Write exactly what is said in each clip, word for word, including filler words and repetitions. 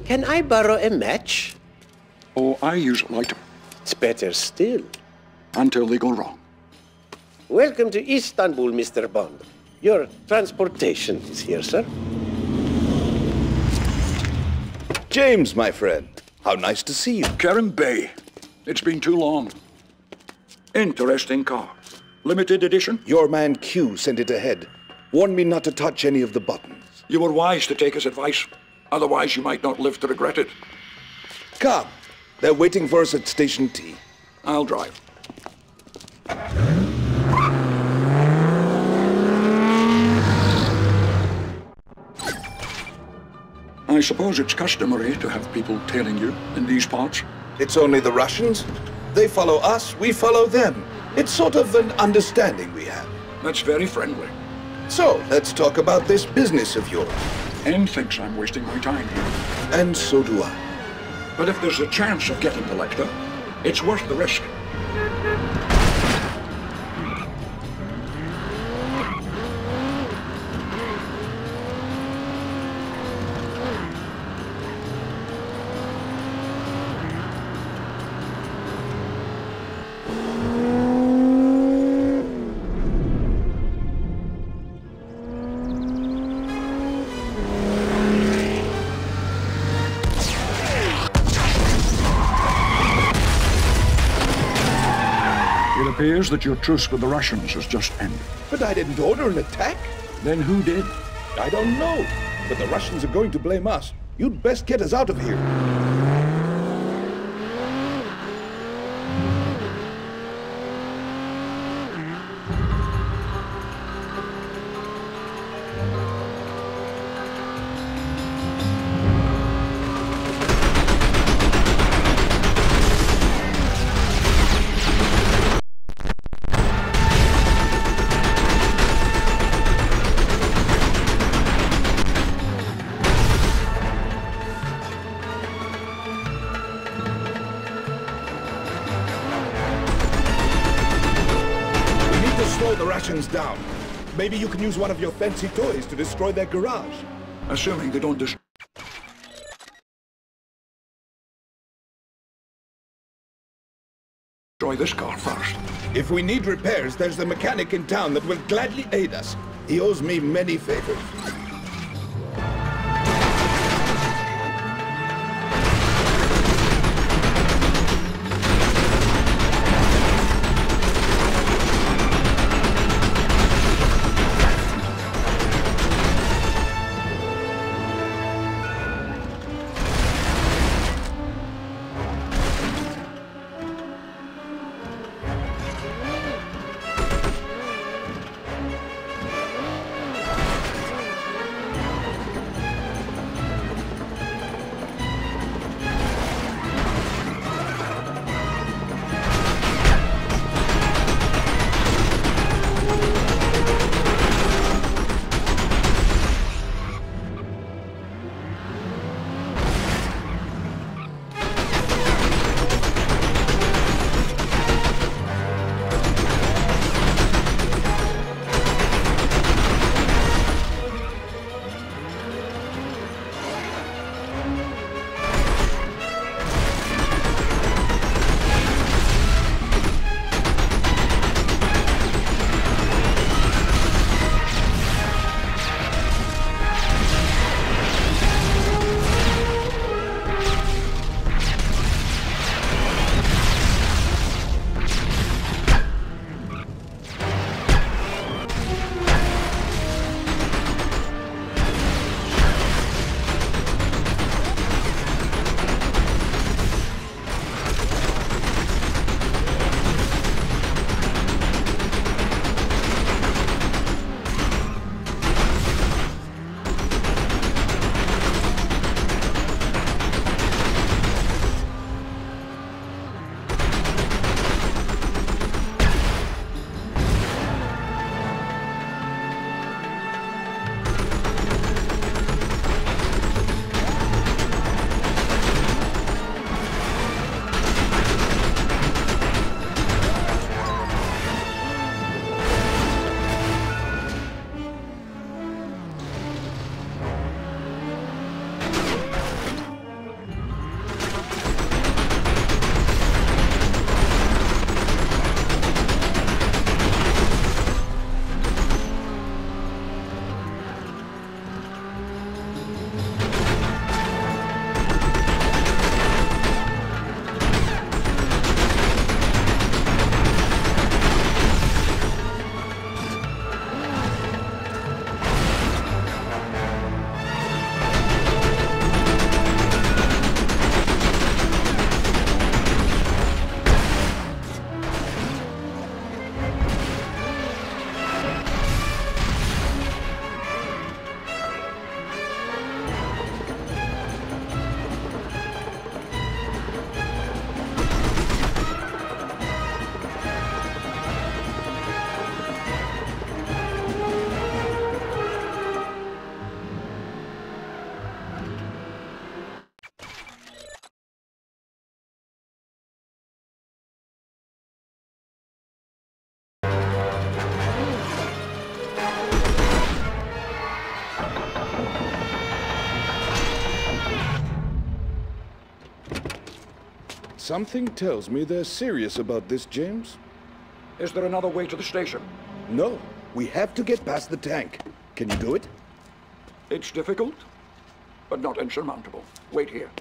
Can I borrow a match? Oh, I use light It's better still. until they go wrong. Welcome to Istanbul, Mister Bond. Your transportation is here, sir. James, my friend. How nice to see you. Karen Bay. It's been too long. Interesting car. Limited edition? Your man Q sent it ahead. Warned me not to touch any of the buttons. You were wise to take his advice. Otherwise, you might not live to regret it. Come. They're waiting for us at Station T. I'll drive. I suppose it's customary to have people tailing you in these parts. It's only the Russians. They follow us, we follow them. It's sort of an understanding we have. That's very friendly. So, let's talk about this business of yours. N thinks I'm wasting my time here. And so do I. But if there's a chance of getting the Lecter, it's worth the risk. It appears that your truce with the Russians has just ended. But I didn't order an attack. Then who did? I don't know. But the Russians are going to blame us. You'd best get us out of here. Slow the Russians down. Maybe you can use one of your fancy toys to destroy their garage. Assuming they don't destroy this car first. If we need repairs, there's the mechanic in town that will gladly aid us. He owes me many favors. Something tells me they're serious about this, James. Is there another way to the station? No, we have to get past the tank. Can you do it? It's difficult, but not insurmountable. Wait here.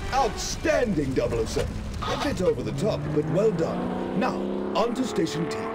Outstanding, double oh seven. A bit over the top, but well done. Now, on to Station T.